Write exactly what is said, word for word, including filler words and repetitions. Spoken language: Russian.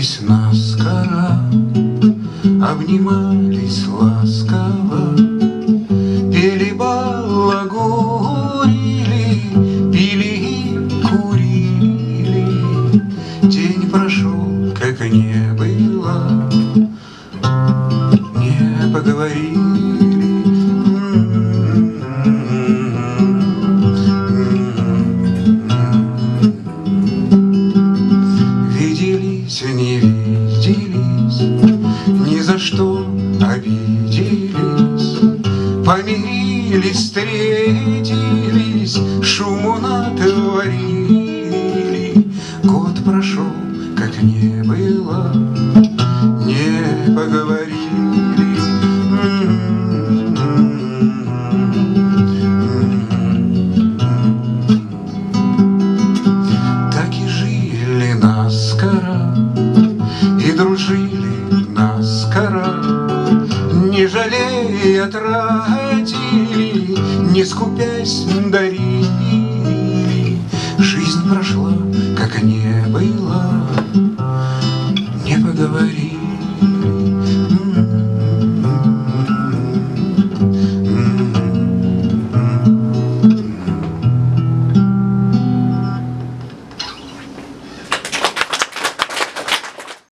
Целовались наскоро, обнимались ласково, пели, балагурили, пили и курили. День прошел, как не было, не поговорили. Виделись, не виделись, ни за что обиделись, помирились, встретились, шуму натворили. Год прошел, как не было, не поговорили. Так и жили наскоро, и дружили наскоро, не жалея тратили, не скупясь дарили. Жизнь прошла, как не было,